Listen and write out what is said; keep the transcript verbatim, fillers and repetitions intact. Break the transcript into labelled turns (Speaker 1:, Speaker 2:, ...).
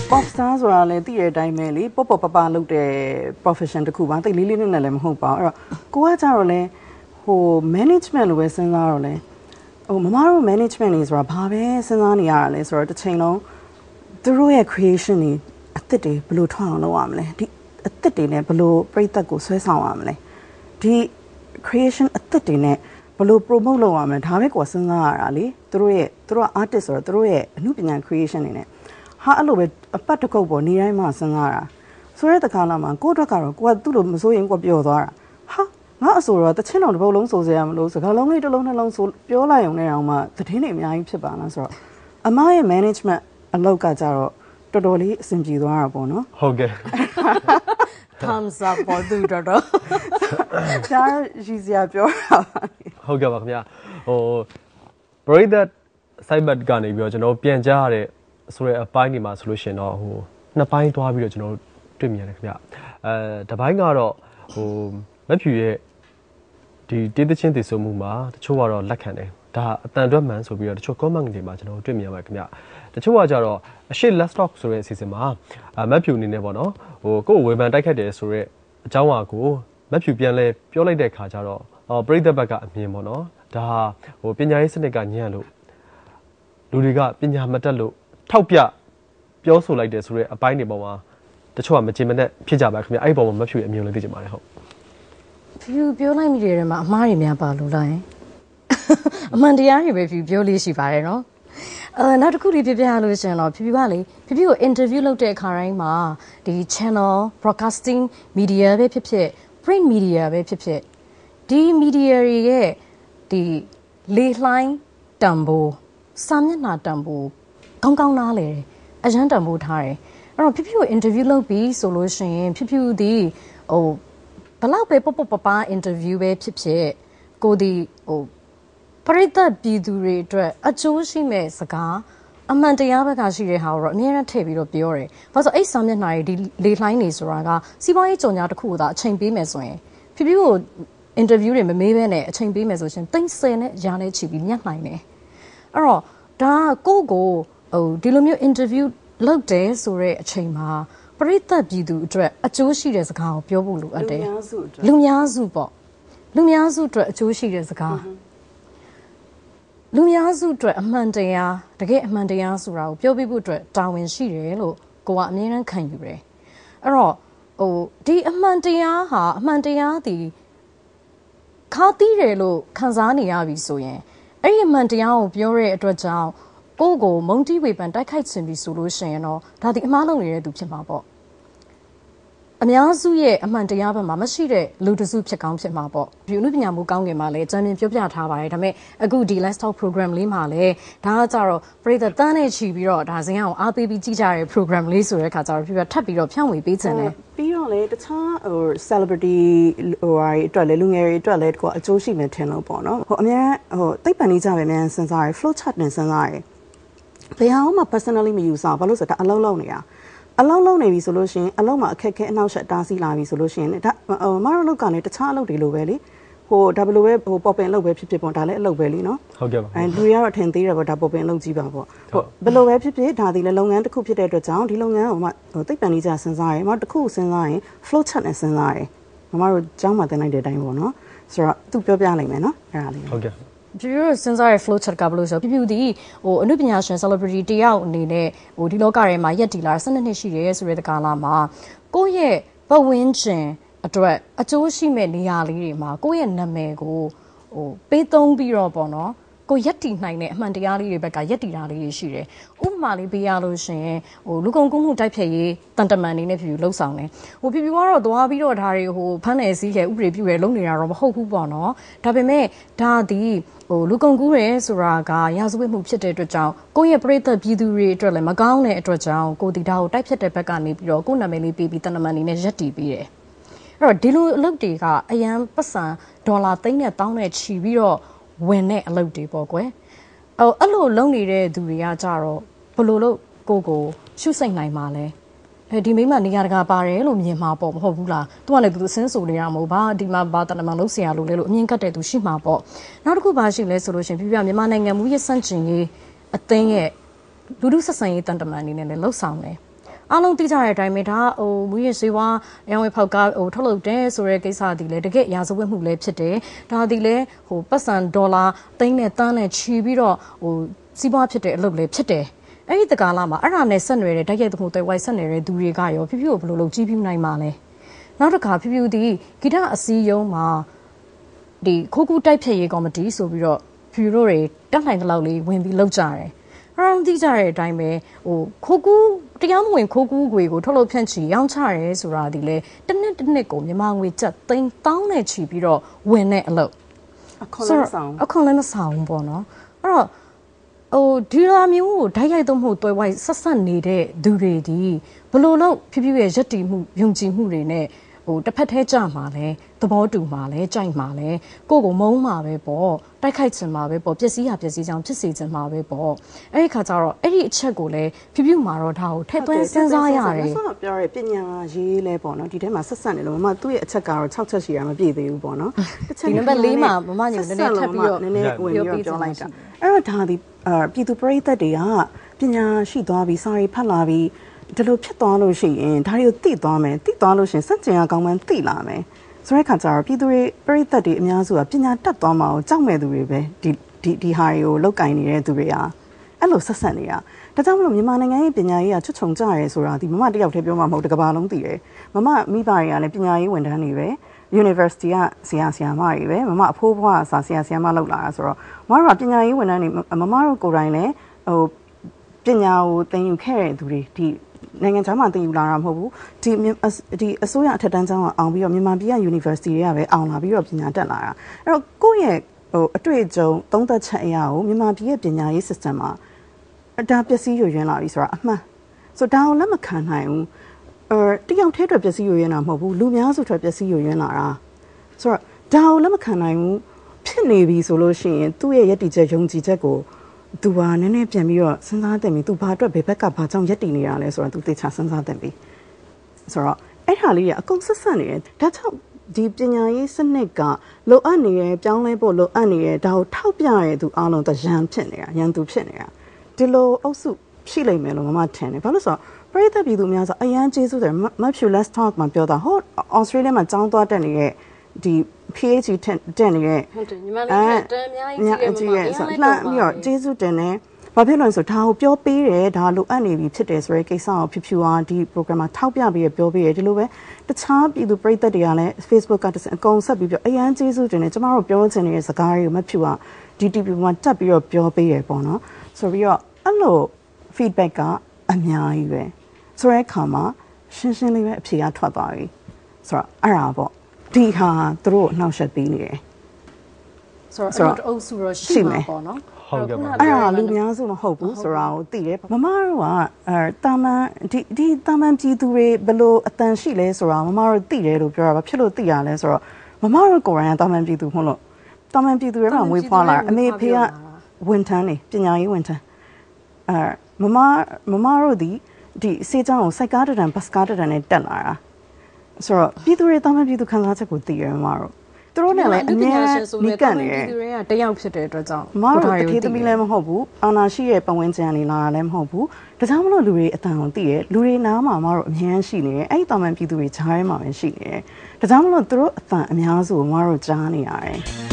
Speaker 1: pop star ဆိုတာလည်းတည်တဲ့အတိုင်းပဲလေပေါ့ပေါ့ပပလုပ်တဲ့ profession တစ်ခုပါတိတ်လေးလေးနဲ့လည်းမဟုတ်ပါဘူးအဲ့တော့ကိုကကြတော့လဲဟို management လို့ပဲစဉ်းစားတော့လဲဟိုမမတို့ management နေဆိုတာဘာပဲစဉ်းစားနေရတာလဲဆိုတော့တစ်ချိန်လုံးသူတို့ရဲ့ creation တွေအသစ်တွေဘယ်လိုထွန်းအောင်လုပ်ရမလဲဒီအသစ်တွေနဲ့ဘယ်လိုပြည့်သက်ကိုဆွဲဆောင်ရမလဲဒီ creation အသစ်တွေနဲ့ဘယ်လို promote လုပ်ရမလဲဒါပဲကိုစဉ်းစားရတာလေသူတို့ရဲ့သူတို့က artist ဆိုတော့သူတို့ရဲ့အမှုပညာ creation တွေနဲ့ဟာအဲ့လိုပဲအပတ်တစ်ခုပ်ပေါ်နေတိုင်းမှာစဉ်းစားတာဆိုရဲတခါလာမှာကိုယ့်အတွက်ကတော့ကိုကသူ့လိုမစိုးရင်ကိုပျော်သွားတာဟာငါအဆိုတော့တချင်းတော်တစ်ပုတ်လုံးစိုးစရာမလို့စကားလုံးလေးတစ်လုံးနှလုံးဆိုပြောလိုက်ရုံနဲ့တောင်မှသတင်းတွေအများကြီးဖြစ်ပါလားဆိုတော့အမရဲ့ management အလောက်ကကြတော့တော်တော်လေးအဆင်ပြေသွားတာပေါ့နော်
Speaker 2: ဟုတ်ကဲ့
Speaker 1: thumbs up ပေါ်သူတော်တော်ဒါရည်စရာပြောတာ
Speaker 2: ဟုတ်ကဲ့ပါခင်ဗျာဟို break that side back ကနေပြီးတော့ကျွန်တော်ပြန်ကြားရတဲ့ဆိုရဲအပိုင်းဒီမှာဆိုလို့ရှင်တော့ဟိုနှစ်ပိုင်းသွားပြီးတော့ကျွန်တော်တွေ့မြင်ရတယ်ခင်ဗျအဲတပိုင်းကတော့ဟိုမက်ဖြူရဲ့ဒီတေးသချင်းတည်ဆိုမှုမှာတချို့ကတော့လက်ခံတယ်ဒါအတန်တွက်မှန်ဆိုပြီးတော့တချို့ comment တွေမှာကျွန်တော်တွေ့မြင်ရပါတယ်ခင်ဗျတချို့ကကြတော့အရှိ let's talk ဆိုတဲ့အစီအစဉ်မှာမက်ဖြူအနေနဲ့ပေါ့နော်ဟိုကိုယ်ဝေဖန်တိုက်ခတ်တယ်ဆိုတော့အကြောင်းအကိုမက်ဖြူပြန်လဲပြောလိုက်တဲ့ခါကျတော့ပရိသတ်ဘက်ကအမြင်ပေါ့နော်ဒါဟိုပညာရေးစနစ်ကညံ့လို့လူတွေကပညာမတတ်လို့ထောက်ပြပြောဆိုလိုက်တယ်ဆိုတော့အပိုင်းတွေပေါ်မှာတချို့ကမကျေမနက်ဖြစ်ကြပါခင်ဗျအဲ့ဒီပေါ်မှာမဖြူအမြင်လေးသိချင်ပါတယ်ဟုတ်
Speaker 3: ဖြူပြောလိုက်မိတယ်မှာအမှားတွေများပါလို့လားအမှန်တရားတွေပဲဖြူပြောလေးရှိပါတယ်နော်အဲနောက်တစ်ခုလေးပြပြလို့ရှင်တော့ဖြူဖြူကလေဖြူဖြူကို interview လုပ်တဲ့အခါတိုင်းမှာဒီ channel broadcasting media ပဲဖြစ်ဖြစ် print media ပဲဖြစ်ဖြစ်ဒီ media တွေရဲ့ဒီလေလှိုင်းတံပိုးစာမျက်နှာတံပိုးကောင်းကောင်းနားလေအရန်တံပိုးထားတယ်အဲ့တော့ဖြူဖြူကို interview လုပ်ပြီးဆိုလို့ရှိရင်ဖြူဖြူဒီဟိုဘလောက်ပဲပပပပ interview ပဲဖြစ်ဖြစ်ကိုဒီဟိုပရိသတ်ပြည်သူတွေအတွက်အကျိုးရှိမဲ့စကားအမှန်တရားဘက်ကရှိတဲ့ဟာကိုတော့အများနဲ့ထည့်ပြီးတော့ပြောတယ်။ဘာလို့ဆိုအဲ့စာမျက်နှာတွေဒီလေလှိုင်းနေဆိုတာကစီးပွားရေးကြော်ညာတစ်ခုကိုသာအချိန်ပေးမယ်ဆိုရင်ဖြူဖြူကို interview တွေမမေးဘဲနဲ့အချိန်ပေးမယ်ဆိုရှင်တိတ်ဆယ်နဲ့ရာနဲ့ချီပြီးညှက်နိုင်တယ်။အဲ့တော့ဒါကိုကိုဟိုဒီလိုမျိုး interview လုပ်တယ်ဆိုတဲ့အချိန်မှာပရိသတ်ပြည်သူအတွက်အကျိုးရှိတဲ့စကားကိုပြောဖို့လိုအပ်တယ်လူများစုပေါ့လူများစုအတွက်အကျိုးရှိတဲ့စကားလူများစုအတွက်အမှန်တရားတကယ်အမှန်တရားဆိုတာကိုပြောပြဖို့အတွက်တာဝန်ရှိတယ်လို့ကိုကအမြဲတမ်းခံယူတယ်အဲ့တော့ဟိုဒီအမှန်တရားဟာအမှန်တရားဒီခါတီးတယ်လို့ခံစားနေရပြီဆိုရင်အဲ့ဒီအမှန်တရားကိုပြောတဲ့အတွက်ကြောင့်ကိုကိုမုံတီးဝေပန်တိုက်ခိုက်ခြင်းပြီးဆိုလို့ရှိရင်တော့ဒါဒီအမားလုံးနေတဲ့သူဖြစ်မှာပေါ့အများစုရဲ့အမှန်တရားဘက်မှာမရှိတဲ့လူတစုဖြစ်ကောင်းဖြစ်မှာပေါ့ဒီအမှုပညာမှုကောင်းငင်မှာလည်းအကြံဉာဏ်ပြောပြထားပါတယ်ဒါပေမဲ့အခုဒီ Let's Talk program လေးမှာလည်းဒါကကြတော့ပရိသတ်တန်းနဲ့ချီပြီးတော့ဒါစင်အောင်အားပေးပြီးကြည့်ကြတဲ့ program လေးဆိုတဲ့ခါကျတော့ပြပြထပ်ပြီးတော့ဖြန့်ဝေပေးခြင်းတယ်
Speaker 1: ပြီးတော့လေတခြားဟို celebrity ဟိုဟာအတွက်လည်းလူငယ်တွေအတွက်လည်းကိုအကျိုးရှိမယ်ထင်လို့ပေါ့နော်ဟိုအများဟိုသိပ္ပံနေကြပဲအများစဉ်းစားရ flow chart နဲ့စဉ်းစားရဘယ်ဟာမှ personally မယူဆောင်ဘာလို့ဆိုတော့အလုံးလုံးနေတာအလုံးလုံးနေပြီဆိုလို့ရှိရင်အလုံးမှာအခက်ခဲအနှောက်အယှက်တားဆီးလာပြီဆိုလို့ရှိရင်ဒါမတော်လုပ်ကလည်းတခြားအလုပ်တွေလိုပဲလေဟိုဒါဘယ်လိုပဲဟိုပေါ်ပင်အလုပ်ပဲဖြစ်ဖြစ်ပေါ့ဒါလည်းအလုပ်ပဲလीနော်
Speaker 2: ဟုတ်ကဲ့ပါ
Speaker 1: အဲလူတွေကတော့ထင်သေးတယ်ပေါ့ဒါပေါ်ပင်အလုပ်ကြီးပါပေါ့ဟုတ်ဘယ်လိုပဲဖြစ်ဖြစ်ဒါဒီလည်းလုပ်ငန်းတစ်ခုဖြစ်တဲ့အတွက်ကြောင့်ဒီလုပ်ငန်းကိုမှဟိုသိပ္ပံနည်းကျစဉ်းစားရမတစ်ခုစဉ်းစားရင် flow chart နဲ့စဉ်းစားရမမတို့ကျောင်းမှာသင်လိုက်တဲ့အတိုင်းပေါ့နော်ဆိုတော့သူပြောပြလိုက်မယ်နော်အဲ့ဒါလေး
Speaker 2: ဟုတ်ကဲ့
Speaker 3: ပြပြစဉ်းစားရ flow chart ကဘယ်လိုဆိုပြပြဒီဟိုအနုပညာရှင် celebrity တယောက်အနေနဲ့ဟိုဒီလောကထဲမှာရက်တီလာ၁၂နှစ်ရှိတယ်ဆိုတဲ့ကာလမှာကိုယ့်ရဲ့ပတ်ဝန်းကျင်အတွက်အကျိုးရှိမဲ့နေရာလေးတွေမှာကိုယ့်ရဲ့နာမည်ကိုဟိုပေးသုံးပြီးတော့ပေါ့နော်ကိုရက်တီနိုင်တဲ့အမှန်တရားလေးတွေဘက်ကရက်တီတာလေးတွေရှိတယ်ဥပမာလေးပေးရလို့ရှင်ဟိုလူကုန်ကူးမှုတိုက်ဖျက်ရေးတန်တမန်နေနဲ့ပြပြလှုပ်ဆောင်တယ်ဟိုပြပြကတော့သွားပြီးတော့ဒါတွေဟိုဖမ်းနယ်စည်းခဲဥပဒေပြုရဲလုပ်နေတာတော့မဟုတ်ဘူးပေါ့နော်ဒါပေမဲ့ဒါဒီဟိုလူကုန်ကူးရဲဆိုတာကရာဇဝတ်မှုဖြစ်တဲ့အတွက်ကြောင့်ကိုယ့်ရဲ့ပရိသတ်ပြည်သူတွေအတွက်လည်းမကောင်းတဲ့အတွက်ကြောင့်ကိုဒီဒါကိုတိုက်ဖျက်တဲ့ဘက်ကနေပြီးတော့ကိုယ့်နာမည်လေးပေးပြီးတန်တမန်နေနဲ့ရက်တီပေးတယ်အဲ့တော့ဒီလိုအလုပ်တွေကအရန်ပတ်စံဒေါ်လာသိန်းနဲ့တောင်းနဲ့ချီပြီးတော့ဝင်တဲ့အလုပ်တွေပေါ့ကွယ်အဲ့အဲ့လိုလုပ်နေတဲ့သူတွေကကြတော့ဘလို့လို့ကိုကိုရှုစိတ်နိုင်ပါလဲအဲဒီမိမနေရာတကာပါတယ်လို့မြင်မှာပေါ့မဟုတ်ဘူးလားသူကလည်းသူအစင်းဆိုနေရမဟုတ်ဘာဒီမှာဘာတနမလုံးဆရာလို့လဲလို့အမြင်ကတ်တဲ့သူရှိမှာပေါ့နောက်တစ်ခုပါရှိလဲဆိုလို့ရှင်ပြပြမြန်မာနိုင်ငံမူရစန့်ကျင်ရေးအသင်းရဲ့လူလူဆက်ဆံရေးတန်တမန်အနေနဲ့လည်းလှုပ်ဆောင်တယ်အားလုံးသိကြတဲ့အတိုင်းပဲဒါဟိုမူရစေဝါရောင်းဝယ်ဖောက်ကဟိုထုတ်လုပ်တယ်ဆိုတဲ့ကိစ္စဒီလေတကယ်ရာဇဝတ်မှုလည်းဖြစ်တယ်ဒါဒီလေဟိုပတ်စံဒေါ်လာသိန်းနဲ့တန်းနဲ့ချီပြီးတော့ဟိုစီးပွားဖြစ်တဲ့အလုပ်လည်းဖြစ်တယ်အဲ့ဒီတကားလာမှာအဲ့ဒါနဲ့ဆက်နွယ်တဲ့ဓာတ်ရိုက်သမှုတွေဝိုက်ဆက်နေတဲ့သူတွေကရောဖြူဖြူကိုဘယ်လိုလုပ်ကြည့်ပြနိုင်မှာလဲနောက်တစ်ခါဖြူဖြူဒီဂီတအစည်းအရုံးမှာဒီခိုးကူးတိုက်ဖြည့်ရေးကော်မတီဆိုပြီးတော့ဖြူတို့တွေတက်နိုင်တဲ့လောက်လေးဝင်ပြီးလုပ်ကြတယ်အဲ့ဒါသိကြတဲ့အတိုင်းပဲဟိုခိုးကူးတရားမဝင်ခိုးကူးငွေကိုထုတ်လုပ်ဖြန့်ချီရောင်းချရဲဆိုတာဒီလေတစ်နှစ်တစ်နှစ်ကိုမြန်မာငွေကျပ်သိန်းတောင်းနဲ့ချီပြီးတော့ဝင်တဲ့အလုပ်
Speaker 1: အခွန်လည်းမဆောင်
Speaker 3: အခွန်လည်းမဆောင်ဘူးပေါ့နော်အဲ့တော့ဟိုဒီလိုမျိုးကိုဓာတ်ရိုက်သုံးမှုတွဲဝိုက်ဆက်ဆက်နေတဲ့သူတွေဒီဘယ်လိုလုပ်ဖြည်းဖြည်းရဲ့ရက်တီမှုယုံကြည်မှုတွေနဲ့ဟိုတစ်ဖက်ထဲကြမှာလဲသဘောတူမှာလဲကြိုက်မှာလဲကိုယ့်ကိုမုန်းမှာပဲပေါ့တိုက်ခိုက်ချင်မှာပဲပေါ့ပျက်စီးရပျက်စီးချောင်းဖြစ်စေချင်မှာပဲပေါ့အဲ့ဒီခါကျတော့အဲ့ဒီအချက်ကိုလည်းဖြည်းဖြည်းမှာတော့ဒါကိုထည့်သွင်းစဉ်းစားရတယ်
Speaker 1: ဆိုတော့ပြောရဲပညာရေးလဲပေါ့နော်ဒီထဲမှာဆက်ဆက်နေလို့မမသူ့ရဲ့အချက်ကတော့၆ချက်ရှိရမပြည့်သေးဘူးပေါ့နော်
Speaker 3: တစ်ချက်ဒီနံပါတ်၄မှာမမညိုနည်းနည်းထပ်ပြီးတော့
Speaker 1: နည်းနည်းဝင်ပြီးပြောလိုက်တာအဲ့တော့ဒါဒီအာပြည်သူပရိသတ်တွေကပညာရှိသွားပြီးစာရေးဖတ်လာပြီးဒီလိုဖြစ်သွားလို့ရှိရင်ဒါတွေကိုသိသွားမယ်သိသွားလို့ရှိရင်စัจကျင်အကောင်းမှန်းသိလာမယ်ဆိုတဲ့ခါကျတော့ပြည်သူတွေပရိသတ်တွေအများစုကပညာတတ်သွားမှအောင်ကြောက်မဲ့သူတွေပဲဒီဒီဒီဟာတွေကိုလောက်ကင်နေတဲ့သူတွေကအဲ့လိုဆက်ဆက်နေတာဒါကြောင့်မလို့မြန်မာနိုင်ငံရဲ့ပညာရေးကချွတ်ချုံကြရဲဆိုတာဒီမမတယောက်တည်းပြောမှာမဟုတ်တကဘာလုံးသိတယ်မမမိဘတွေကလည်းပညာရေးဝန်ထမ်းတွေပဲ University ကဆရာဆရာမတွေပဲမမအဖိုးဘွားစာဆရာဆရာမလောက်လာတာဆိုတော့မမတို့ကပညာရေးဝန်ထမ်းတွေမမတို့ကိုယ်တိုင်လည်းဟိုပညာကိုသင်ယူခဲ့တဲ့သူတွေဒီနိုင်ငံခြားမှာသင်ယူလာတာမဟုတ်ဘူးဒီဒီအစိုးရအထက်တန်းကျောင်းကအောင်ပြီးတော့မြန်မာပြည်က University တွေကပဲအောင်လာပြီးတော့ပညာတက်လာတာအဲ့တော့ကိုယ့်ရဲ့ဟိုအတွေ့အကြုံသုံးသက်ချက်အရာကိုမြန်မာပြည်ရဲ့ပညာရေး system မှာအတားပျက်စီးရွရွင်းလာပြီဆိုတာအမှန်ဆိုတော့ဒါကိုလက်မခံနိုင်ဘူးအဲတယောက်တည်းအတွက်ပျက်စီးရွရွင်းတာမဟုတ်ဘူးလူများစုအတွက်ပျက်စီးရွရွင်းလာတာဆိုတော့ဒါကိုလက်မခံနိုင်ဘူးဖြစ်နေပြီဆိုလို့ရှိရင်သူ့ရဲ့ယက်တီချက်ယုံကြည်ချက်ကိုသူကနည်းနည်းပြန်ပြီးတော့စဉ်းစားတင်ပြီးသူဘာအတွက်ဘယ်ဘက်ကဘာကြောင့်ရက်တည်နေတာလဲဆိုတော့သူသိချစဉ်းစားတင်ပြီးဆိုတော့အဲ့ဟာလေးကအကုန်ဆက်ဆက်နေတယ်ဒါကြောင့်ဒီပညာရေးစနစ်ကလိုအပ်နေရပြောင်းလဲဖို့လိုအပ်နေရဒါကိုထောက်ပြရတဲ့သူအားလုံးတရန်ဖြစ်နေတာရန်သူဖြစ်နေတာဒီလိုအုပ်စုရှိလိမ့်မယ်လို့မမထင်တယ်ဘာလို့ဆိုတော့ပရိသတ်ပြည်သူများဆိုအရန်ကျေးဇူးတယ်မဖြူ let's talk မှာပြောတာဟို Australia မှာကျောင်းသွားတက်နေတဲ့ဒီ PhD တက်နေတဲ့
Speaker 3: ဟုတ်တယ်ညီမလည်းတန်းအများကြီးကြီး
Speaker 1: ရဲ့မမလှမ်းပြီးတော့ကျေးဇူးတင်တယ်ဘာဖြစ်လို့လဲဆိုဒါကိုပြောပေးတယ်ဒါလိုအပ်နေပြီဖြစ်တယ်ဆိုတဲ့ကိစ္စကိုဖြူဖြူအားဒီ program မှာထောက်ပြပြီးရပြောပေးတယ်ဒီလိုပဲတခြားပြည်သူပရိသတ်တွေကလည်း Facebook ကတစအကုန်ဆက်ပြီးပြောအရန်ကျေးဇူးတင်တယ်ကျမတို့ပြောချင်နေတဲ့စကားတွေကိုမဖြူအားဒီ T V မှာတက်ပြီးတော့ပြောပေးရပေါ့နော်ဆိုပြီးတော့အဲ့လို feedback ကအများကြီးပဲဆိုတဲ့အခါမှာရှင်းရှင်းလေးပဲအဖြေကထွက်သွားပြီဆိုတော့အဲ့ဒါပေါ့ဒီဟာသူတို့နှောက်ယှက်ပေးနေတယ်
Speaker 3: ဆိုတော့အဲ့လိုအုပ်စုတော့ရှိမှာပေါ့နော်
Speaker 2: ဟုတ်ကဲ့ပါ
Speaker 1: အဲ့ဒါလူများစုမဟုတ်ဘူးဆိုတာကိုသိတယ်မမတို့ကအဲတာမန်ဒီဒီတာမန်ပြည်သူတွေဘယ်လိုအတန်ရှိလဲဆိုတာမမတို့သိတယ်လို့ပြောတာပါဖြစ်လို့သိရလဲဆိုတော့မမတို့ကိုယ်တိုင်ကတာမန်ပြည်သူမဟုတ်လို့တာမန်ပြည်သူတွေကမွေးဖွားလာအမေဖေကဝန်ထမ်းနေပညာရေးဝန်ထမ်းအဲမမမမတို့ဒီဒီစေချောင်းကိုစိုက်ကားတံဘတ်ကားတံနဲ့တက်လာတာဆိုတော့ပြည်သူတွေတာမန်ပြည်သူခံစားချက်ကိုသိရမမတို့သူတို့နဲ့လည်းအများနီးကပ်နေတယ်
Speaker 3: ပြည်သူတွေကတယောက်ဖြစ်တဲ့အတွက်ကြောင့်
Speaker 1: မတို့တတိသမီးလည်းမဟုတ်ဘူးအာနာရှိရဲ့ပတ်ဝန်းကျင်ကနေလာတာလည်းမဟုတ်ဘူးဒါကြောင့်မလို့လူတွေအတန်ကိုသိရလူတွေနားမှာမတို့အများရှိနေတယ်အဲ့ဒီတာမန်ပြည်သူတွေဂျားထဲမှာပဲရှိနေတယ်ဒါကြောင့်မလို့သူတို့အတန်အများစုကိုမတို့ကြားနေရတယ်